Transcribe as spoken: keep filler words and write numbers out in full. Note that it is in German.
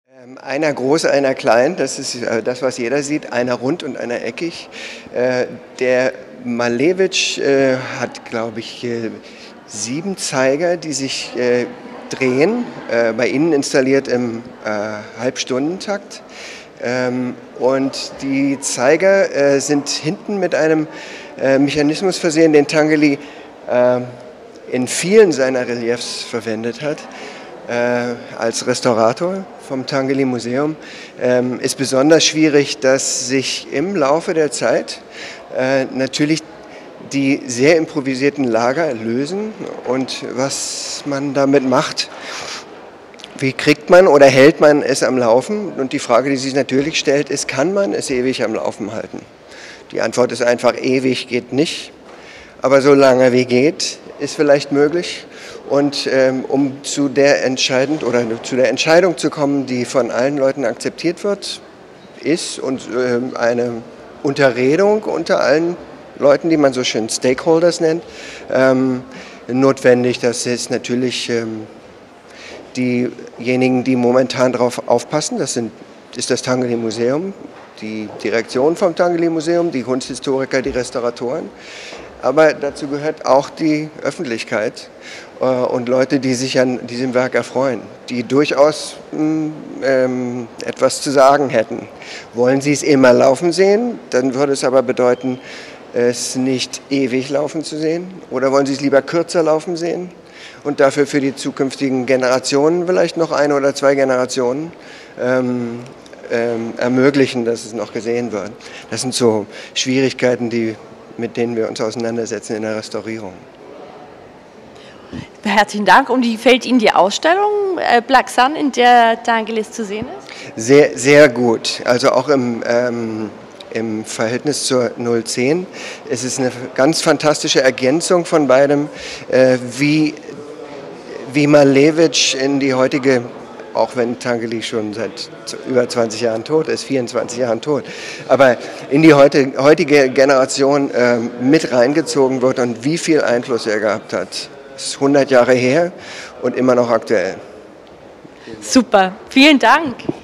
Ähm, einer groß, einer klein, das ist äh, das, was jeder sieht, einer rund und einer eckig. Äh, der Malevich äh, hat, glaube ich, äh, sieben Zeiger, die sich äh, drehen, äh, bei Ihnen installiert im äh, Halbstundentakt. Ähm, und die Zeiger äh, sind hinten mit einem äh, Mechanismus versehen, den Tanguy äh, in vielen seiner Reliefs verwendet hat. Äh, als Restaurator vom Tanguy Museum ähm, ist besonders schwierig, dass sich im Laufe der Zeit äh, natürlich die sehr improvisierten Lager lösen und was man damit macht. Wie kriegt man oder hält man es am Laufen? Und die Frage, die sich natürlich stellt, ist, kann man es ewig am Laufen halten? Die Antwort ist einfach, ewig geht nicht, aber so lange wie geht, ist vielleicht möglich. Und ähm, um zu der, entscheidend, oder zu der Entscheidung zu kommen, die von allen Leuten akzeptiert wird, ist und ähm, eine Unterredung unter allen Leuten, die man so schön Stakeholders nennt, ähm, notwendig. Das ist natürlich ähm, diejenigen, die momentan darauf aufpassen. Das sind, ist das Tanguy Museum, die Direktion vom Tanguy Museum, die Kunsthistoriker, die Restauratoren. Aber dazu gehört auch die Öffentlichkeit äh, und Leute, die sich an diesem Werk erfreuen, die durchaus mh, ähm, etwas zu sagen hätten. Wollen Sie es immer laufen sehen, dann würde es aber bedeuten, es nicht ewig laufen zu sehen. Oder wollen Sie es lieber kürzer laufen sehen und dafür für die zukünftigen Generationen, vielleicht noch eine oder zwei Generationen, ähm, ähm, ermöglichen, dass es noch gesehen wird. Das sind so Schwierigkeiten, die mit denen wir uns auseinandersetzen in der Restaurierung. Herzlichen Dank. Und wie fällt Ihnen die Ausstellung äh, Black Sun, in der Tanguy zu sehen ist? Sehr, sehr gut. Also auch im, ähm, im Verhältnis zur null zehn. Es ist eine ganz fantastische Ergänzung von beidem, äh, wie, wie Malevich in die heutige, auch wenn Tanguy schon seit über zwanzig Jahren tot ist, vierundzwanzig Jahren tot, aber in die heute, heutige Generation äh, mit reingezogen wird und wie viel Einfluss er gehabt hat. Das ist hundert Jahre her und immer noch aktuell. Super, vielen Dank.